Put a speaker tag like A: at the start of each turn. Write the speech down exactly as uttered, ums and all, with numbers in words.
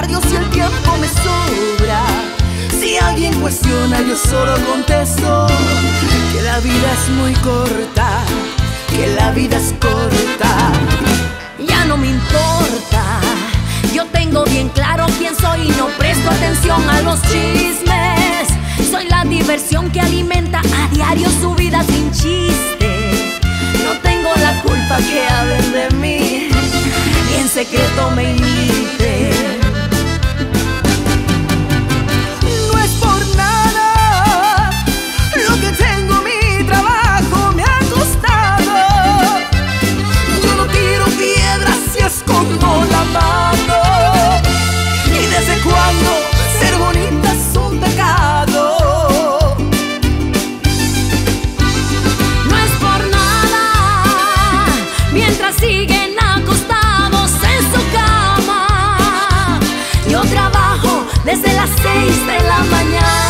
A: Dios y el tiempo me sobra. Si alguien cuestiona, yo solo contesto que la vida es muy corta, que la vida es corta.
B: Ya no me importa, yo tengo bien claro quién soy y no presto atención a los chismes. Soy la diversión que alimenta a diario su vida sin chiste. No tengo la culpa que hablen de mí y en secreto me imiten.
A: No es por nada lo que tengo, mi trabajo me ha costado. Yo no tiro piedras y escondo la mano. ¿Y desde cuándo ser bonita es un pecado?
B: No es por nada, mientras siguen acostados en su cama, yo trabajo desde las seis de la mañana.